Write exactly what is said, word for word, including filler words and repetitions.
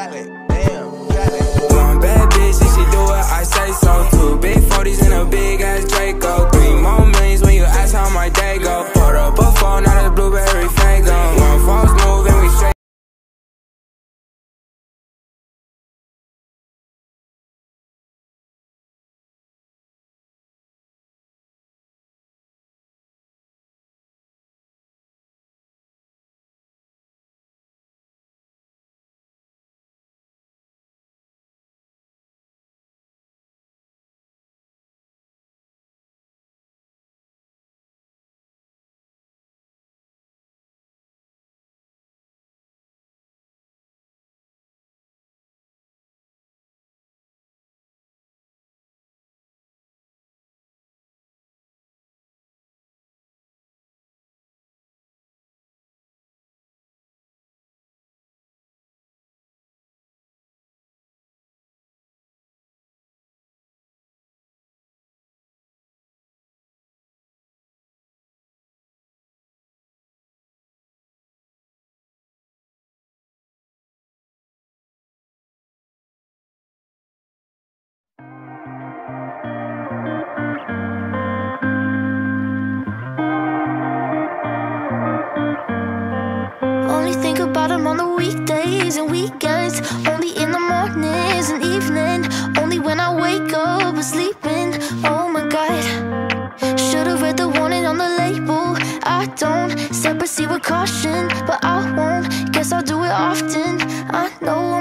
Cali, damn, Cali. One bad bitch, and she do what I say so. Two big forties and a big ass Draco. Three more millions when you ask how my day go. Put up a phone, not a blueberry fango. One false move and we straight. Only think about him on the weekdays and weekends. Only in the mornings and evening. Only when I wake up or sleeping. Oh my God, should've read the warning on the label. I don't step proceed with caution, but I won't. Guess I'll do it often. I know